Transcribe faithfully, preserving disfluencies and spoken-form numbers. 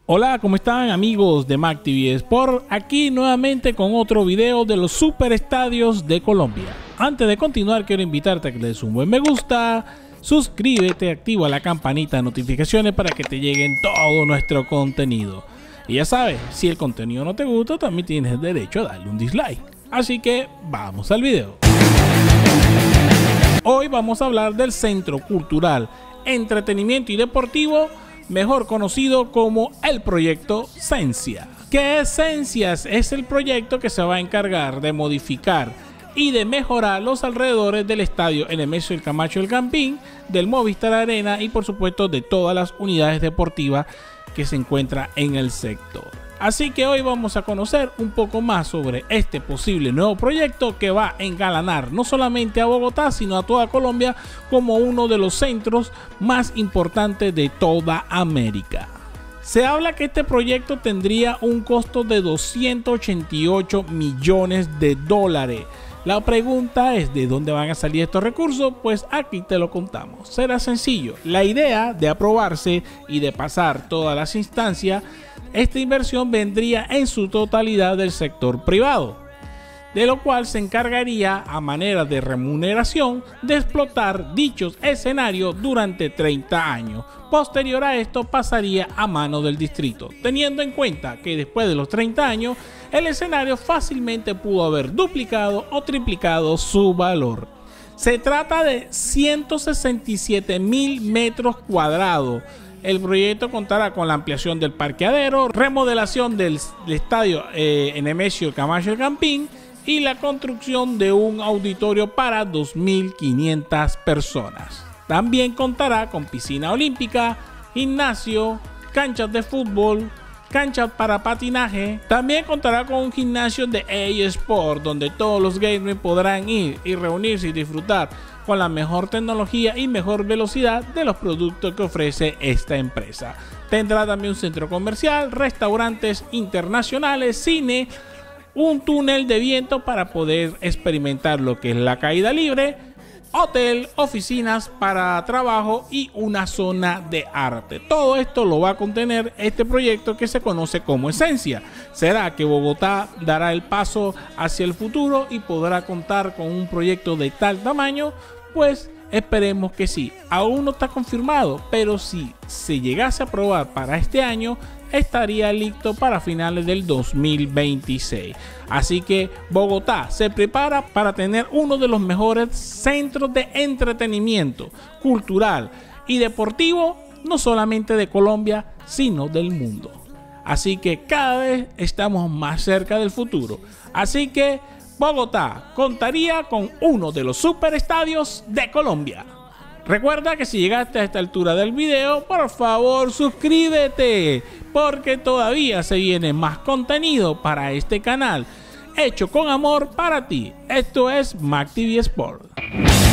Hola, ¿cómo están amigos de MacTV Sport? Aquí nuevamente con otro video de los super estadios de Colombia. Antes de continuar, quiero invitarte a que le des un buen me gusta, suscríbete, activa la campanita de notificaciones para que te lleguen todo nuestro contenido. Y ya sabes, si el contenido no te gusta, también tienes derecho a darle un dislike. Así que vamos al video. Hoy vamos a hablar del Centro Cultural, Entretenimiento y Deportivo, mejor conocido como el proyecto Sensia. ¿Qué es Sensias? Es el proyecto que se va a encargar de modificar y de mejorar los alrededores del estadio Nemesio El Camacho El Campín, del Movistar Arena y por supuesto de todas las unidades deportivas que se encuentran en el sector. Así que hoy vamos a conocer un poco más sobre este posible nuevo proyecto que va a engalanar no solamente a Bogotá, sino a toda Colombia como uno de los centros más importantes de toda América. Se habla que este proyecto tendría un costo de doscientos ochenta y ocho millones de dólares. La pregunta es, ¿de dónde van a salir estos recursos? Pues aquí te lo contamos. Será sencillo. La idea de aprobarse y de pasar todas las instancias, esta inversión vendría en su totalidad del sector privado, de lo cual se encargaría a manera de remuneración de explotar dichos escenarios durante treinta años. Posterior a esto pasaría a mano del distrito, teniendo en cuenta que después de los treinta años el escenario fácilmente pudo haber duplicado o triplicado su valor. Se trata de ciento sesenta y siete mil metros cuadrados. El proyecto contará con la ampliación del parqueadero, remodelación del, del estadio eh, Nemesio El Camacho El Campín y la construcción de un auditorio para dos mil quinientas personas. También contará con piscina olímpica, gimnasio, canchas de fútbol, canchas para patinaje. También contará con un gimnasio de eSport donde todos los gamers podrán ir y reunirse y disfrutar con la mejor tecnología y mejor velocidad de los productos que ofrece esta empresa. Tendrá también un centro comercial, restaurantes internacionales, cine, un túnel de viento para poder experimentar lo que es la caída libre, hotel, oficinas para trabajo y una zona de arte. Todo esto lo va a contener este proyecto que se conoce como Sensia. ¿Será que Bogotá dará el paso hacia el futuro y podrá contar con un proyecto de tal tamaño? Pues esperemos que sí. Aún no está confirmado, pero si se llegase a aprobar para este año, estaría listo para finales del dos mil veintiséis. Así que Bogotá se prepara para tener uno de los mejores centros de entretenimiento cultural y deportivo, no solamente de Colombia, sino del mundo. Así que cada vez estamos más cerca del futuro. Así que Bogotá contaría con uno de los superestadios de Colombia. Recuerda que si llegaste a esta altura del video, por favor suscríbete, porque todavía se viene más contenido para este canal, hecho con amor para ti. Esto es MacTV Sport.